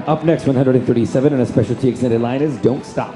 Up next, 137 and a specialty extended line is Don't Stop.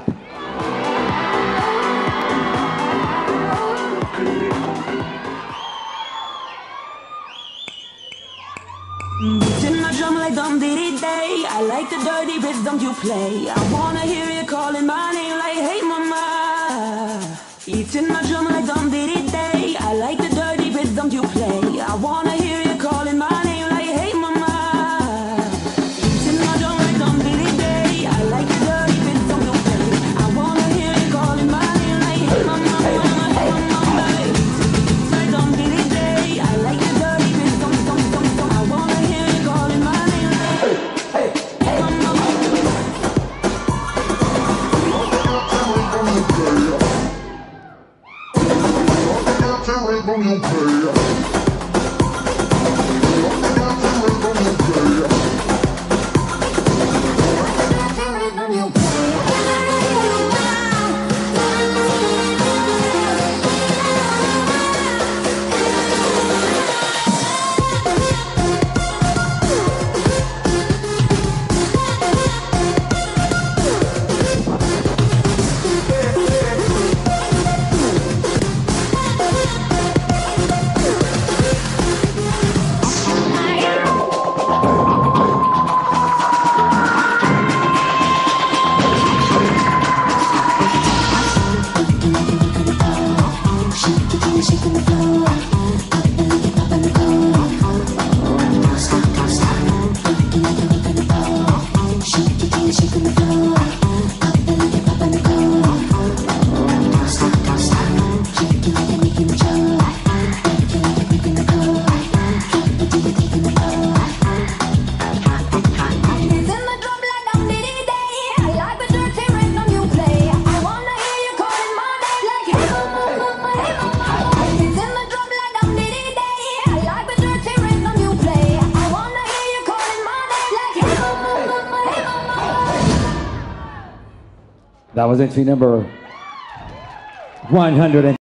Beating my drum like dum diddy day. I like the dirty rhythm you play. I wanna hear you calling my name like hey mama. Beating my drum like dum diddy day. I like the dirty rhythm you play. I wanna hear you calling my name like hey mama. Beating my drum like dum diddy day. I like the dirty rhythm you play. I wanna hear you calling my name like hey mama, mama, hey mama. Beating like dum diddy day. I like the dirty rhythm, I wanna hear you calling my name like hey, hey, hey mama. Shaking the floor, up and like it, up and go. Don't stop, don't stop. Looking like you're gonna go. Shaking the floor, up and like it, up and go. Don't stop, don't stop. Shaking like you're making a joke. Looking like you're gonna go. Until you're taking the floor. It's in the drum like dum diddy day. I like the dirty rhythm you play. I wanna hear you calling my name like hey mama, hey mama. That was entry number 100.